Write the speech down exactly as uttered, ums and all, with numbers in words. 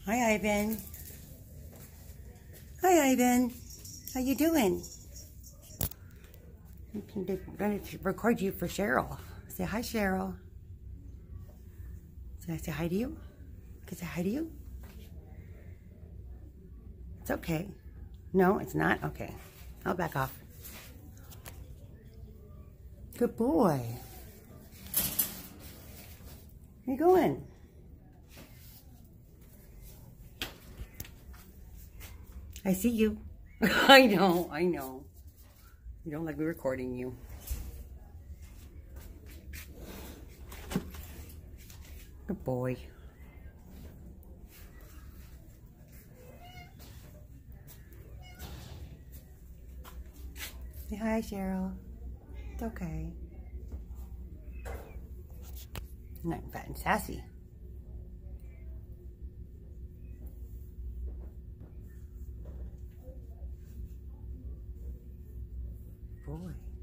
Hi, Ivan. Hi, Ivan. How you doing? I'm going to record you for Cheryl. Say hi, Cheryl. Can I say hi to you? Can I say hi to you? It's okay. No, it's not? Okay. I'll back off. Good boy. Where you going? I see you. I know, I know. You don't like me recording you. Good boy. Say hi, Cheryl. It's okay. I'm not fat and sassy. Boy.